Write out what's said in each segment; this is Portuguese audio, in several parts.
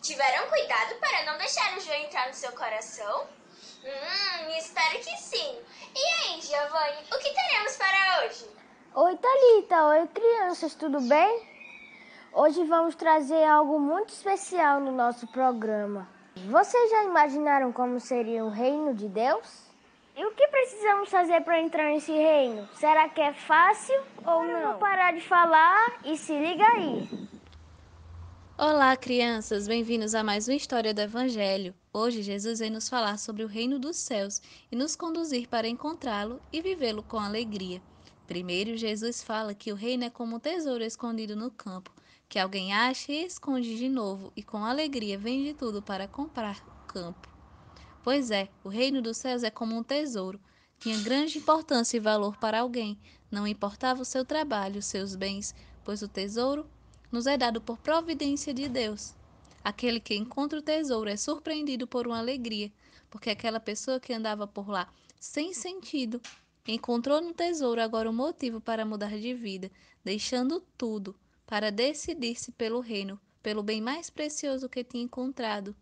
Tiveram cuidado para não deixar o joio entrar no seu coração? Espero que sim. E aí, Giovanni, o que teremos para hoje? Oi, Thalita. Oi, crianças, tudo bem? Hoje vamos trazer algo muito especial no nosso programa. Vocês já imaginaram como seria o reino de Deus? E o que precisamos fazer para entrar nesse reino? Será que é fácil ou não? Vou parar de falar e se liga aí. Olá, crianças! Bem-vindos a mais uma história do Evangelho. Hoje, Jesus vem nos falar sobre o reino dos céus e nos conduzir para encontrá-lo e vivê-lo com alegria. Primeiro, Jesus fala que o reino é como um tesouro escondido no campo, que alguém acha e esconde de novo e com alegria vende tudo para comprar o campo. Pois é, o reino dos céus é como um tesouro. Tinha grande importância e valor para alguém. Não importava o seu trabalho, os seus bens, pois o tesouro nos é dado por providência de Deus. Aquele que encontra o tesouro é surpreendido por uma alegria, porque aquela pessoa que andava por lá sem sentido encontrou no tesouro agora um motivo para mudar de vida, deixando tudo para decidir-se pelo reino, pelo bem mais precioso que tinha encontrado.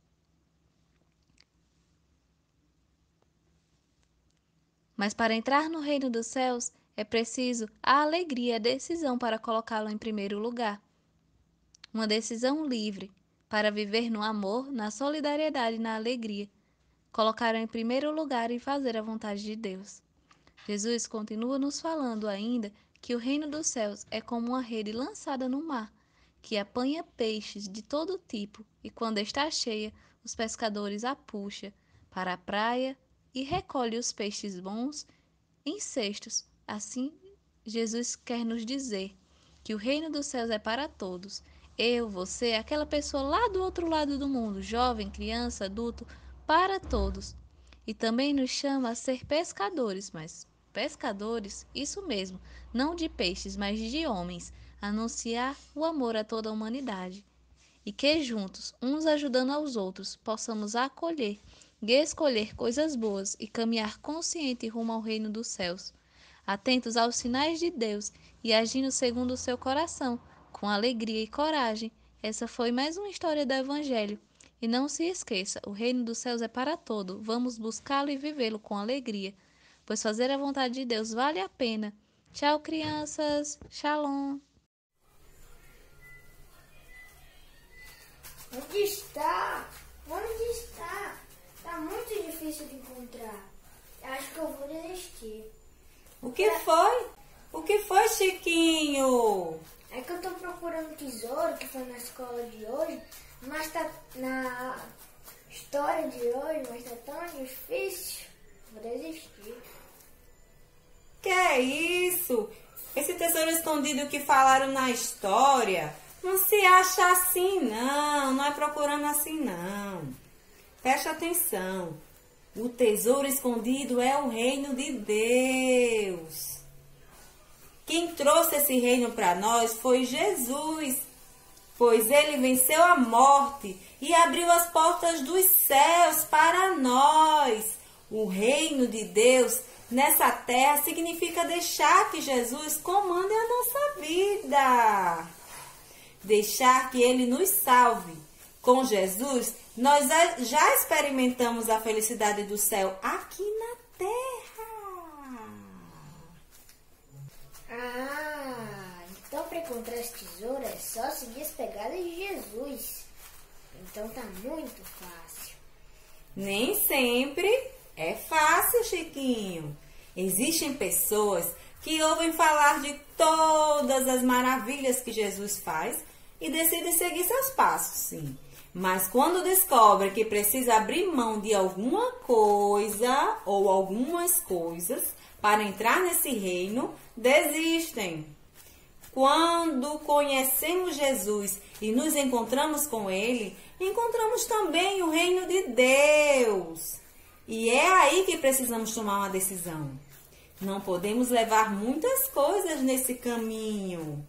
Mas para entrar no reino dos céus é preciso a alegria e a decisão para colocá-lo em primeiro lugar. Uma decisão livre para viver no amor, na solidariedade e na alegria. Colocar em primeiro lugar e fazer a vontade de Deus. Jesus continua nos falando ainda que o reino dos céus é como uma rede lançada no mar, que apanha peixes de todo tipo e quando está cheia, os pescadores a puxam para a praia e recolhe os peixes bons em cestos. Assim, Jesus quer nos dizer que o reino dos céus é para todos. Eu, você, aquela pessoa lá do outro lado do mundo, jovem, criança, adulto, para todos. E também nos chama a ser pescadores, mas pescadores, isso mesmo, não de peixes, mas de homens, anunciar o amor a toda a humanidade. E que juntos, uns ajudando aos outros, possamos acolher e escolher coisas boas e caminhar consciente rumo ao reino dos céus, atentos aos sinais de Deus e agindo segundo o seu coração, com alegria e coragem. Essa foi mais uma história do Evangelho. E não se esqueça, o reino dos céus é para todo. Vamos buscá-lo e vivê-lo com alegria, pois fazer a vontade de Deus vale a pena. Tchau, crianças. Shalom. Onde está? Onde está? Tá muito difícil de encontrar. Acho que eu vou desistir. O que foi? O que foi, Chiquinho? É que eu tô procurando tesouro que foi na escola de hoje, mas tá na história de hoje, mas tá tão difícil. Vou desistir. Que é isso? Esse tesouro escondido que falaram na história não se acha assim, não. Não é procurando assim, não. Preste atenção. O tesouro escondido é o reino de Deus. Quem trouxe esse reino para nós foi Jesus, pois ele venceu a morte e abriu as portas dos céus para nós. O reino de Deus nessa terra significa deixar que Jesus comande a nossa vida. Deixar que ele nos salve. Com Jesus, nós já experimentamos a felicidade do céu aqui na terra. Então para encontrar esse tesouro é só seguir as pegadas de Jesus. Então tá muito fácil. Nem sempre é fácil, Chiquinho. Existem pessoas que ouvem falar de todas as maravilhas que Jesus faz e decidem seguir seus passos, sim. Mas quando descobre que precisa abrir mão de alguma coisa ou algumas coisas para entrar nesse reino, desistem. Quando conhecemos Jesus e nos encontramos com Ele, encontramos também o reino de Deus. E é aí que precisamos tomar uma decisão. Não podemos levar muitas coisas nesse caminho.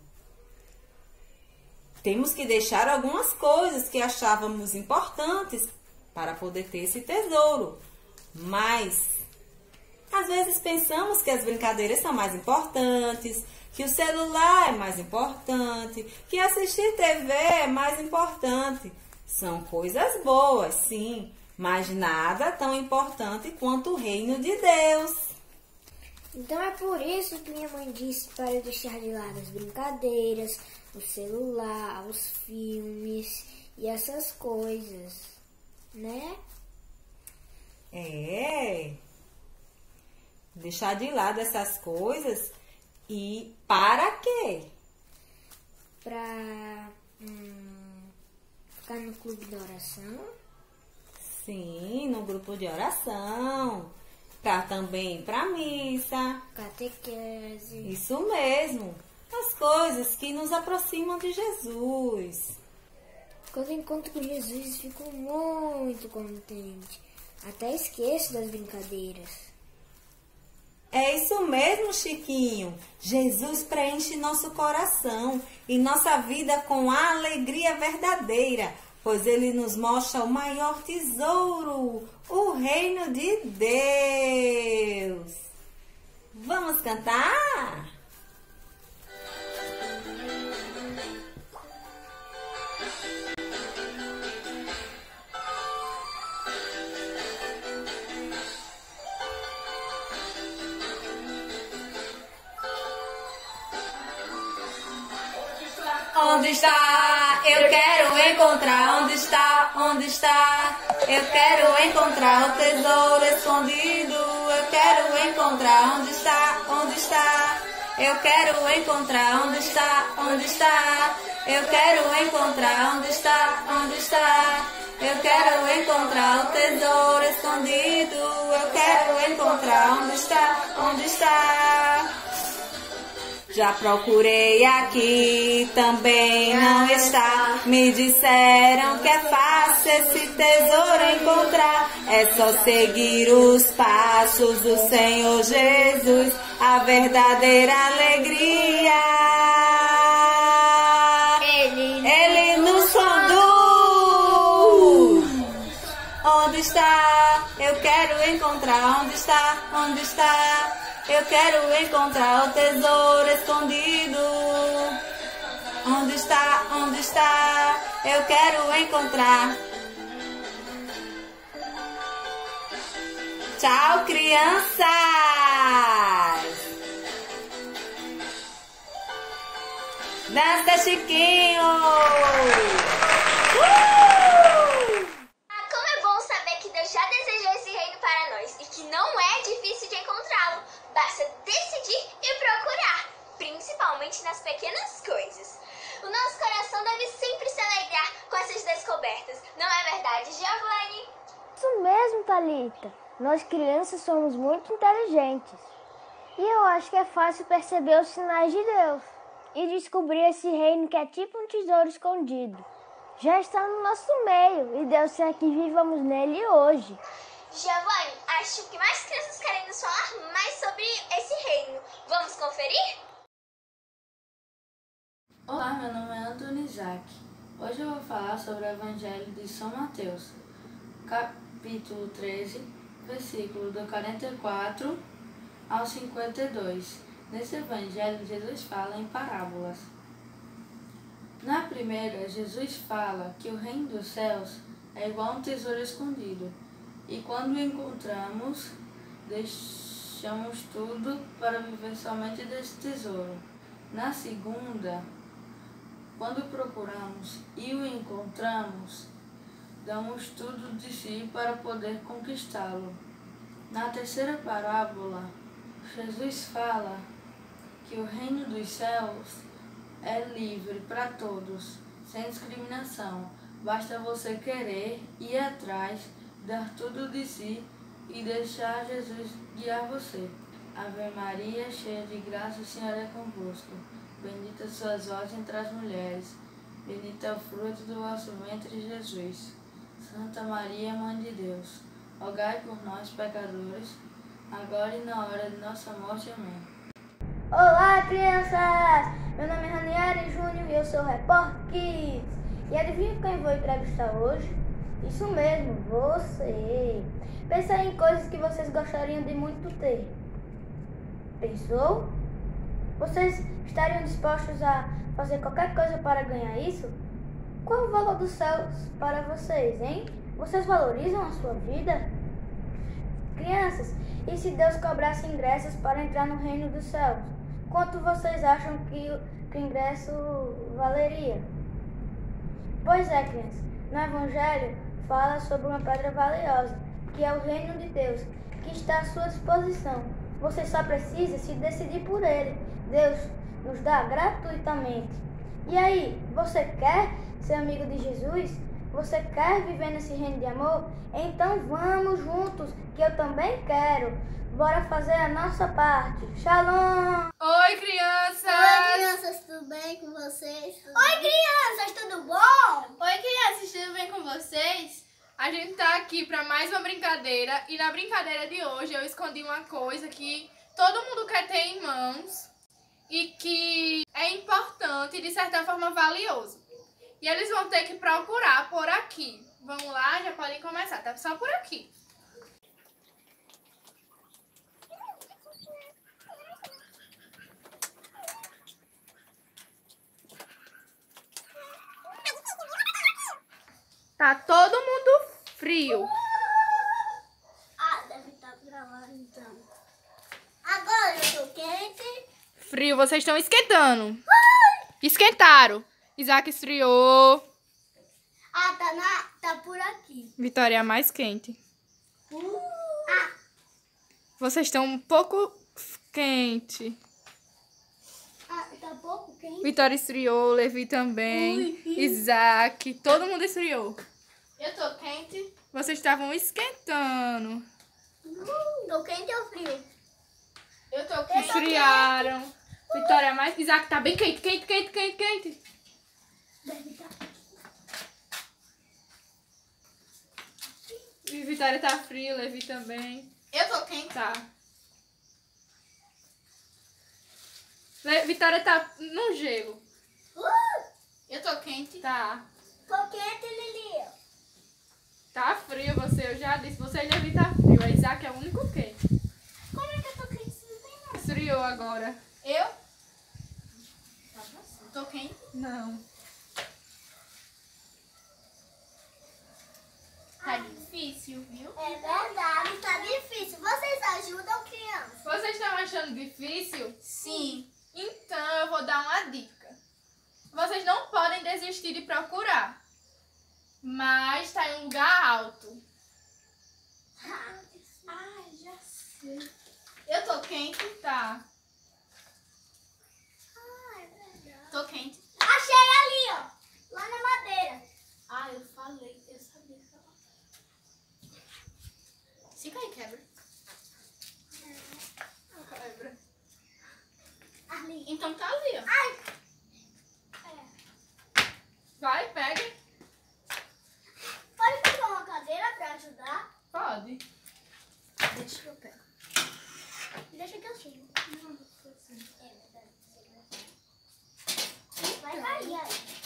Temos que deixar algumas coisas que achávamos importantes para poder ter esse tesouro. Mas, às vezes pensamos que as brincadeiras são mais importantes, que o celular é mais importante, que assistir TV é mais importante. São coisas boas, sim, mas nada tão importante quanto o reino de Deus. Então é por isso que minha mãe disse para eu deixar de lado as brincadeiras, o celular, os filmes e essas coisas, né? Deixar de lado essas coisas e para quê? Pra ficar no clube de oração. Sim, no grupo de oração. Também para missa. Catequese. Isso mesmo. As coisas que nos aproximam de Jesus. Quando eu encontro com Jesus, fico muito contente. Até esqueço das brincadeiras. É isso mesmo, Chiquinho. Jesus preenche nosso coração e nossa vida com a alegria verdadeira, pois Ele nos mostra o maior tesouro, o reino de Deus. Vamos cantar? Onde está? Eu quero encontrar. Onde está? Onde está? Eu quero encontrar o tesouro escondido. Eu quero encontrar. Onde está? Onde está? Eu quero encontrar. Onde está? Onde está? Eu quero encontrar. Onde está? Onde está? Eu quero encontrar o tesouro escondido. Eu quero encontrar. Onde está? Onde está? Já procurei aqui, também não está. Me disseram que é fácil esse tesouro encontrar. É só seguir os passos do Senhor Jesus, a verdadeira alegria. Ele nos conduz. Onde está? Eu quero encontrar. Onde está? Onde está? Eu quero encontrar o tesouro escondido. Onde está? Onde está? Eu quero encontrar. Tchau, crianças! Dança, Chiquinho! Como é bom saber que Deus já desejou esse reino para nós e que não é difícil de encontrá-lo. Basta decidir e procurar, principalmente nas pequenas coisas. O nosso coração deve sempre se alegrar com essas descobertas. Não é verdade, Giovanni? Isso mesmo, Thalita. Nós crianças somos muito inteligentes. E eu acho que é fácil perceber os sinais de Deus e descobrir esse reino que é tipo um tesouro escondido. Já está no nosso meio e Deus quer que vivamos nele hoje. Giovanni, acho que mais crianças querem nos falar mais sobre esse reino. Vamos conferir? Olá, meu nome é Antônio Isaac. Hoje eu vou falar sobre o Evangelho de São Mateus, capítulo 13, versículo do 44 ao 52. Nesse Evangelho, Jesus fala em parábolas. Na primeira, Jesus fala que o reino dos céus é igual a um tesouro escondido. E quando o encontramos, deixamos tudo para viver somente desse tesouro. Na segunda, quando procuramos e o encontramos, damos tudo de si para poder conquistá-lo. Na terceira parábola, Jesus fala que o reino dos céus é livre para todos, sem discriminação. Basta você querer ir atrás, dar tudo de si e deixar Jesus guiar você. Ave Maria, cheia de graça, o Senhor é convosco. Bendita sois vós entre as mulheres. Bendito é o fruto do vosso ventre, Jesus. Santa Maria, Mãe de Deus, rogai por nós, pecadores, agora e na hora de nossa morte. Amém. Olá, crianças! Meu nome é Ranieri Júnior e eu sou o Repórter Kids. E adivinha quem vou entrevistar hoje? Isso mesmo, você! Pensa em coisas que vocês gostariam de muito ter. Pensou? Vocês estariam dispostos a fazer qualquer coisa para ganhar isso? Qual é o valor dos céus para vocês, hein? Vocês valorizam a sua vida? Crianças, e se Deus cobrasse ingressos para entrar no reino dos céus? Quanto vocês acham que o ingresso valeria? Pois é, crianças, no Evangelho fala sobre uma pedra valiosa, que é o reino de Deus, que está à sua disposição. Você só precisa se decidir por ele. Deus nos dá gratuitamente. E aí, você quer ser amigo de Jesus? Você quer viver nesse reino de amor? Então vamos juntos, que eu também quero. Bora fazer a nossa parte. Shalom! Oi, crianças! Oi, crianças, tudo bem com vocês? Oi, crianças, tudo bom? Oi, crianças, tudo bem com vocês? A gente tá aqui para mais uma brincadeira e na brincadeira de hoje eu escondi uma coisa que todo mundo quer ter em mãos e que é importante e de certa forma valioso. E eles vão ter que procurar por aqui. Vamos lá, já podem começar, tá só por aqui. Tá todo mundo frio. Ah, deve estar pra lá então. Agora eu tô quente. Frio, vocês estão esquentando. Esquentaram. Isaac esfriou. Ah, tá por aqui. Vitória é a mais quente. Ah, Vocês estão um pouco quente. tá pouco quente. Vitória esfriou, Levi também. Isaac, todo mundo esfriou. Eu tô quente. Vocês estavam esquentando. Tô quente ou frio? Eu tô quente. Esfriaram. Vitória é mais. Isaac tá bem quente, quente. Deve estar. E Vitória tá frio, Levi também. Eu tô quente. Tá. Vitória tá no gelo. Eu tô quente. Tá. Tô quente, Lili. Tá frio você, eu já disse. Você e Levi tá frio. A Isaac é o único quente. Como é que eu tô quente se não tem nada? Esfriou agora. Eu? Tô quente? Não. Tá difícil, viu? É verdade, tá difícil. Vocês ajudam, crianças? Vocês estão achando difícil? Sim. Então eu vou dar uma dica. Vocês não podem desistir de procurar. Mas tá em um lugar alto. Ah, já sei. Eu tô quente? Tá. Ah, é verdade. Tô quente. Achei ali, ó. Lá na madeira. Ah, eu falei. Eu sabia que ela... Se cair, quebra. Quebra. Ali. Então tá ali, ó. Ai. Vai, pega. Pode pegar uma cadeira pra ajudar? Pode. Deixa que eu pego. Deixa que eu sigo. É verdade. Vai cair aí.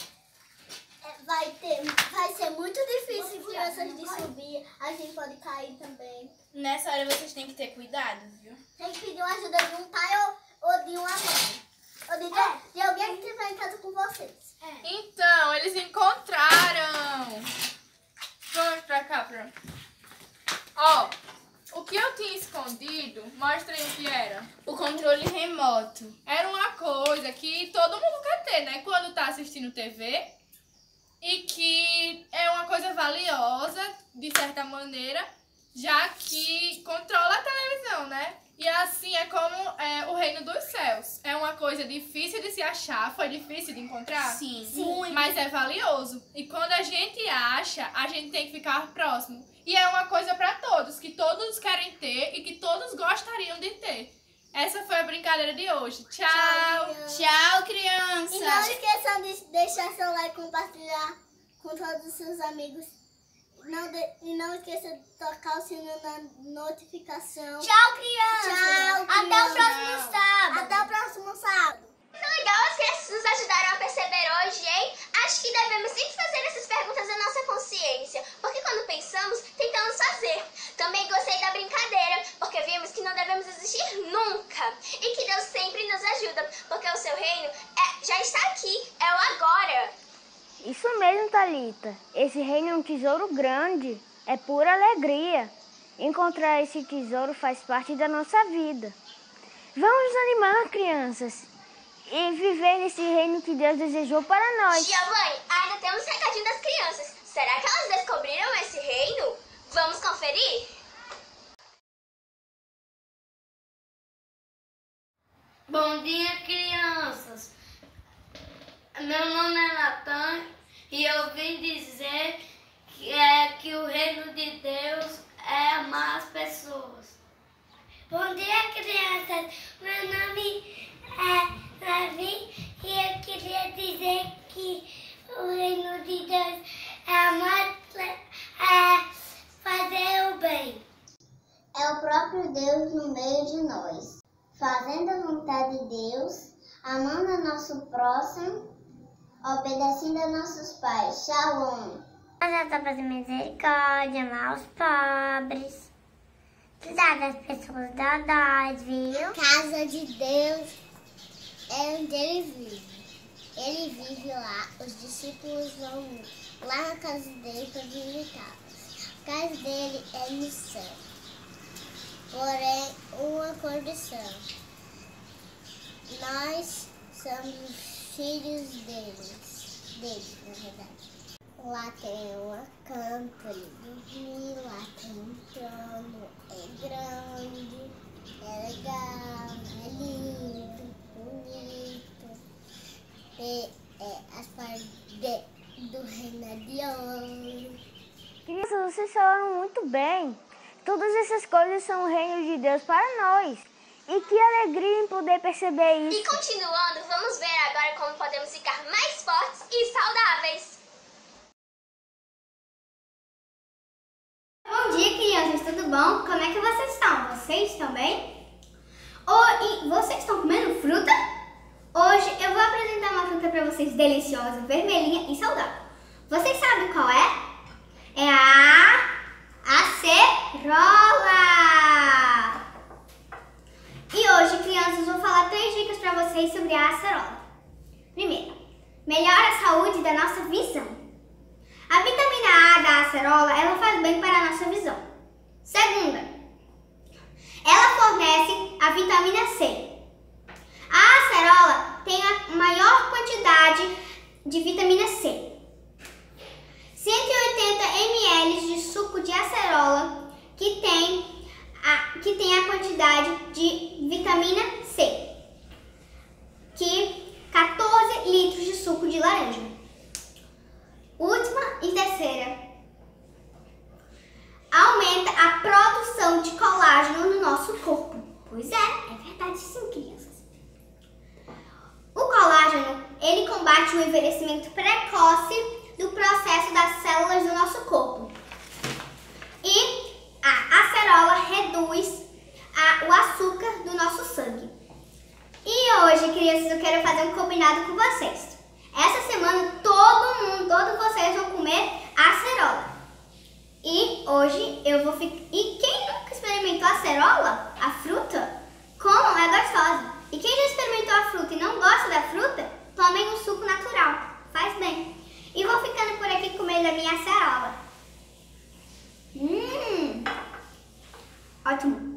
Vai ser muito difícil, crianças, de subir. A gente pode cair também. Nessa hora vocês têm que ter cuidado, viu? Tem que pedir uma ajuda de um pai ou de uma mãe. Ou de alguém que estiver em casa com vocês. Então, eles encontraram. Vamos pra cá, pronto. Ó, o que eu tinha escondido, mostra aí o que era. O controle remoto. Era uma coisa que todo mundo quer ter, né? Quando tá assistindo TV. E que é uma coisa valiosa, de certa maneira, já que controla a televisão, né? E assim é como o reino dos céus. É uma coisa difícil de se achar, foi difícil de encontrar? Sim. Mas é valioso. E quando a gente acha, a gente tem que ficar próximo. E é uma coisa para todos, que todos querem ter e que todos gostariam de ter. Essa foi a brincadeira de hoje. Tchau! Tchau, crianças! E não esqueçam de deixar seu like, compartilhar com todos os seus amigos. E não esqueça de tocar o sininho na notificação. Tchau, crianças! Tchau, até o próximo sábado! Até o próximo sábado! Muito legal, as crianças nos ajudaram a perceber hoje, hein? Acho que devemos sempre fazer essas perguntas na nossa consciência, porque quando pensamos, tentamos fazer. Também gostei da brincadeira, porque vimos que não devemos desistir nunca. E que Deus sempre nos ajuda, porque o seu reino já está aqui, é o agora. Isso mesmo, conta. Esse reino é um tesouro grande, é pura alegria. Encontrar esse tesouro faz parte da nossa vida. Vamos nos animar, crianças, e viver nesse reino que Deus desejou para nós. Giovanni, ainda temos um recadinho das crianças. Será que elas descobriram esse reino? Vamos conferir? Bom dia, crianças. Meu nome é Natan e eu vim dizer que o reino de Deus é amar as pessoas. Bom dia, crianças. Meu nome é Davi e eu queria dizer que o reino de Deus é amar, é fazer o bem. É o próprio Deus no meio de nós, fazendo a vontade de Deus, amando o nosso próximo, obedecendo a nossos pais. Shalom. Nós vamos fazer misericórdia, amar os pobres, cuidar das pessoas da nós, viu? Casa de Deus é onde ele vive. Ele vive lá, os discípulos vão lá na casa dele para visitá-los. A casa dele é no céu, porém uma condição: nós somos filhos deles, na verdade. Lá tem uma cama para ele dormir, lá tem um trono, é grande, é legal, é lindo, bonito. As paredes do reino de ouro. Crianças, vocês falaram muito bem. Todas essas coisas são o reino de Deus para nós. E que alegria em poder perceber isso. E continuando, vamos ver agora como podemos ficar mais fortes e saudáveis. Bom dia, crianças, tudo bom? Como é que vocês estão? Vocês estão bem? E vocês estão comendo fruta? Hoje eu vou apresentar uma fruta para vocês deliciosa, vermelhinha e saudável. Vocês sabem qual é? É a acerola! E hoje, crianças, vou falar 3 dicas para vocês sobre a acerola. Primeiro, melhora a saúde da nossa visão. A vitamina A da acerola, ela faz bem para a nossa visão. Segunda, ela fornece a vitamina C. A acerola tem a maior quantidade de vitamina C. 180 ml de suco de acerola que tem a quantidade de vitamina C, que 14 litros de suco de laranja. Última e terceira, aumenta a produção de colágeno no nosso corpo. Pois é verdade sim, crianças. O colágeno, ele combate o envelhecimento precoce do processo das células do nosso corpo. E a acerola reduz o açúcar do nosso sangue. E hoje, crianças, eu quero fazer um combinado com vocês. Essa semana, todos vocês vão comer acerola. E hoje eu vou ficar... E quem nunca experimentou acerola, a fruta, como é gostosa. E quem já experimentou a fruta e não gosta da fruta, tomem um suco natural. Faz bem. E vou ficando por aqui comendo a minha acerola. Ótimo.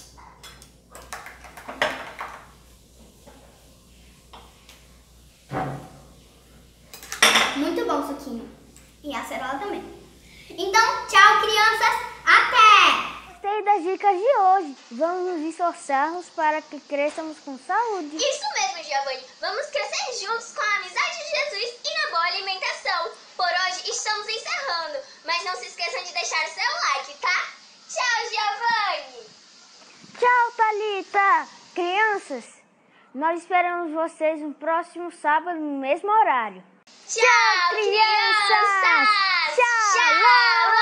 Muito bom o suquinho. E a acerola também. Então, tchau, crianças. Até! Gostei das dicas de hoje. Vamos nos esforçarmos para que cresçamos com saúde. Isso mesmo, Giovanni. Vamos crescer juntos com a amizade de Jesus e na boa alimentação. Por hoje estamos encerrando, mas não se esqueçam de deixar o seu like, tá? Tchau, Giovanni! Tchau, Thalita! Crianças, nós esperamos vocês no próximo sábado, no mesmo horário. Tchau, crianças! Tchau!